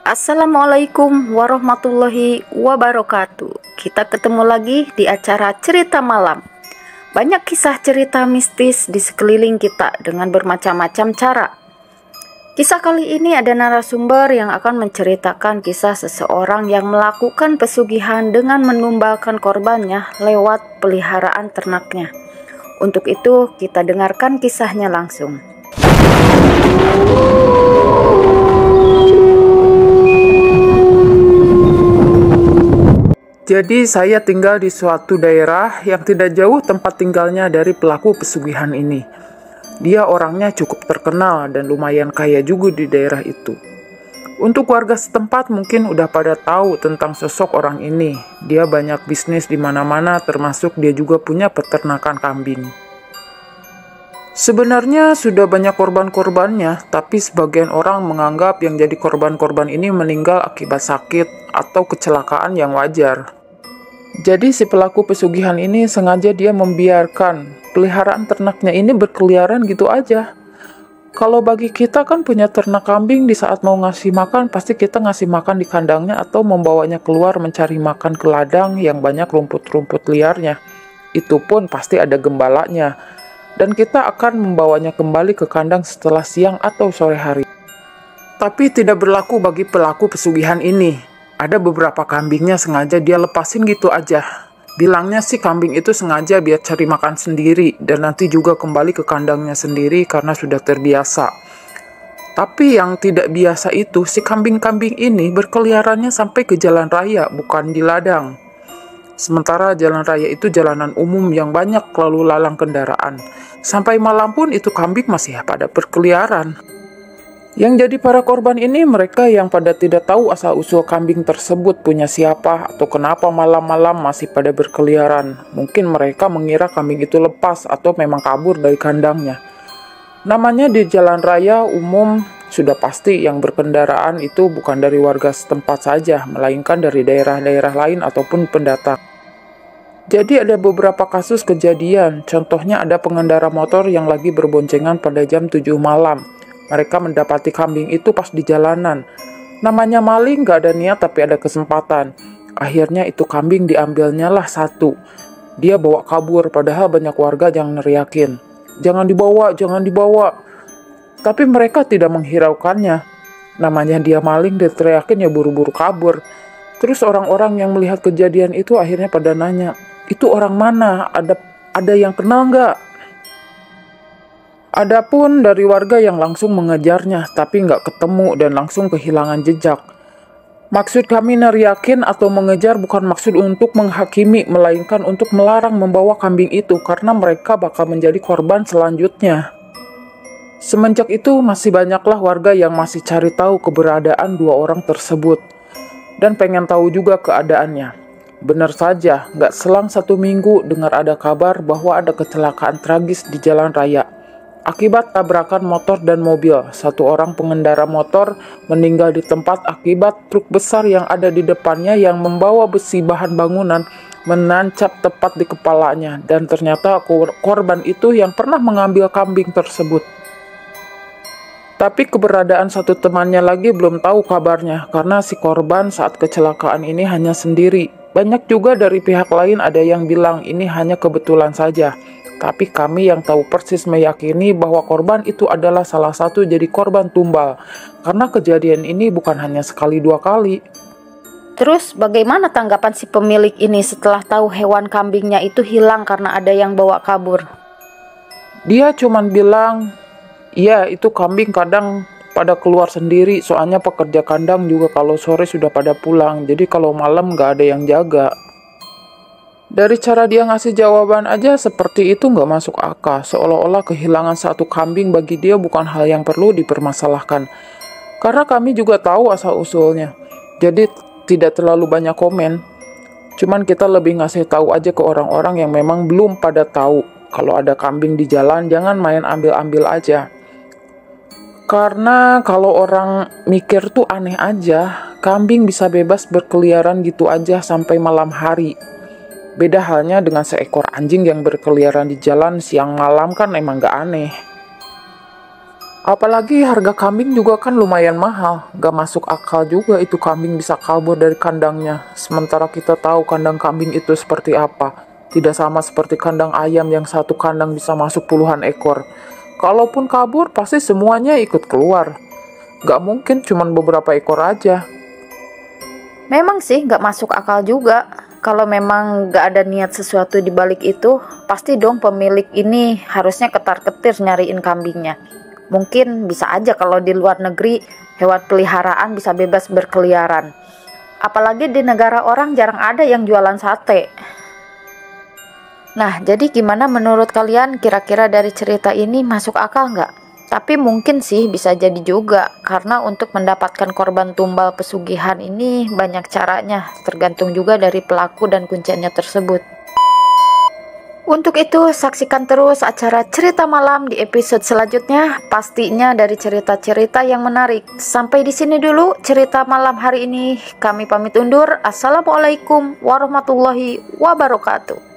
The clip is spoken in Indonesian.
Assalamualaikum warahmatullahi wabarakatuh. Kita ketemu lagi di acara cerita malam. Banyak kisah cerita mistis di sekeliling kita dengan bermacam-macam cara. Kisah kali ini ada narasumber yang akan menceritakan kisah seseorang yang melakukan pesugihan dengan menumbalkan korbannya lewat peliharaan ternaknya. Untuk itu kita dengarkan kisahnya langsung. Jadi saya tinggal di suatu daerah yang tidak jauh tempat tinggalnya dari pelaku pesugihan ini. Dia orangnya cukup terkenal dan lumayan kaya juga di daerah itu. Untuk warga setempat mungkin udah pada tahu tentang sosok orang ini. Dia banyak bisnis di mana-mana, termasuk dia juga punya peternakan kambing. Sebenarnya sudah banyak korban-korbannya, tapi sebagian orang menganggap yang jadi korban-korban ini meninggal akibat sakit atau kecelakaan yang wajar. Jadi si pelaku pesugihan ini sengaja dia membiarkan peliharaan ternaknya ini berkeliaran gitu aja. Kalau bagi kita kan punya ternak kambing, di saat mau ngasih makan, pasti kita ngasih makan di kandangnya atau membawanya keluar mencari makan ke ladang yang banyak rumput-rumput liarnya. Itu pun pasti ada gembalanya. Dan kita akan membawanya kembali ke kandang setelah siang atau sore hari. Tapi tidak berlaku bagi pelaku pesugihan ini. Ada beberapa kambingnya sengaja dia lepasin gitu aja. Bilangnya sih kambing itu sengaja biar cari makan sendiri dan nanti juga kembali ke kandangnya sendiri karena sudah terbiasa. Tapi yang tidak biasa itu, si kambing-kambing ini berkeliarannya sampai ke jalan raya, bukan di ladang. Sementara jalan raya itu jalanan umum yang banyak lalu lalang kendaraan. Sampai malam pun itu kambing masih pada berkeliaran. Yang jadi para korban ini mereka yang pada tidak tahu asal-usul kambing tersebut punya siapa atau kenapa malam-malam masih pada berkeliaran. Mungkin mereka mengira kambing itu lepas atau memang kabur dari kandangnya. Namanya di jalan raya umum sudah pasti yang berkendaraan itu bukan dari warga setempat saja, melainkan dari daerah-daerah lain ataupun pendatang. Jadi ada beberapa kasus kejadian, contohnya ada pengendara motor yang lagi berboncengan pada jam 7 malam. Mereka mendapati kambing itu pas di jalanan. Namanya maling gak ada niat tapi ada kesempatan. Akhirnya itu kambing diambilnya lah satu. Dia bawa kabur padahal banyak warga yang neriakin, "Jangan dibawa, jangan dibawa." Tapi mereka tidak menghiraukannya. Namanya dia maling diteriakin ya buru-buru kabur. Terus orang-orang yang melihat kejadian itu akhirnya pada nanya, "Itu orang mana? Ada yang kenal nggak?" Adapun dari warga yang langsung mengejarnya, tapi nggak ketemu dan langsung kehilangan jejak. Maksud kami neriakin atau mengejar bukan maksud untuk menghakimi, melainkan untuk melarang membawa kambing itu karena mereka bakal menjadi korban selanjutnya. Semenjak itu masih banyaklah warga yang masih cari tahu keberadaan dua orang tersebut dan pengen tahu juga keadaannya. Benar saja, nggak selang 1 minggu dengar ada kabar bahwa ada kecelakaan tragis di jalan raya. Akibat tabrakan motor dan mobil, 1 orang pengendara motor meninggal di tempat akibat truk besar yang ada di depannya yang membawa besi bahan bangunan menancap tepat di kepalanya. Dan ternyata korban itu yang pernah mengambil kambing tersebut. Tapi keberadaan satu temannya lagi belum tahu kabarnya karena si korban saat kecelakaan ini hanya sendiri. Banyak juga dari pihak lain ada yang bilang ini hanya kebetulan saja. Tapi kami yang tahu persis meyakini bahwa korban itu adalah salah satu jadi korban tumbal. Karena kejadian ini bukan hanya sekali 2 kali. Terus bagaimana tanggapan si pemilik ini setelah tahu hewan kambingnya itu hilang karena ada yang bawa kabur? Dia cuman bilang, "Iya, itu kambing kadang pada keluar sendiri, soalnya pekerja kandang juga kalau sore sudah pada pulang, jadi kalau malam nggak ada yang jaga." Dari cara dia ngasih jawaban aja seperti itu nggak masuk akal, seolah-olah kehilangan satu kambing bagi dia bukan hal yang perlu dipermasalahkan. Karena kami juga tahu asal-usulnya, jadi tidak terlalu banyak komen. Cuman kita lebih ngasih tahu aja ke orang-orang yang memang belum pada tahu. Kalau ada kambing di jalan, jangan main ambil-ambil aja. Karena kalau orang mikir tuh aneh aja, kambing bisa bebas berkeliaran gitu aja sampai malam hari. Beda halnya dengan seekor anjing yang berkeliaran di jalan siang malam kan emang gak aneh. Apalagi harga kambing juga kan lumayan mahal. Gak masuk akal juga itu kambing bisa kabur dari kandangnya. Sementara kita tahu kandang kambing itu seperti apa. Tidak sama seperti kandang ayam yang satu kandang bisa masuk puluhan ekor. Kalaupun kabur, pasti semuanya ikut keluar. Gak mungkin cuma beberapa ekor aja. Memang sih nggak masuk akal juga. Kalau memang nggak ada niat sesuatu di balik itu, pasti dong pemilik ini harusnya ketar-ketir nyariin kambingnya. Mungkin bisa aja kalau di luar negeri hewan peliharaan bisa bebas berkeliaran. Apalagi di negara orang jarang ada yang jualan sate. Nah, jadi gimana menurut kalian, kira-kira dari cerita ini masuk akal nggak? Tapi mungkin sih bisa jadi juga, karena untuk mendapatkan korban tumbal pesugihan ini banyak caranya, tergantung juga dari pelaku dan kunciannya tersebut. Untuk itu, saksikan terus acara Cerita Malam di episode selanjutnya, pastinya dari cerita-cerita yang menarik. Sampai di sini dulu cerita malam hari ini. Kami pamit undur. Assalamualaikum warahmatullahi wabarakatuh.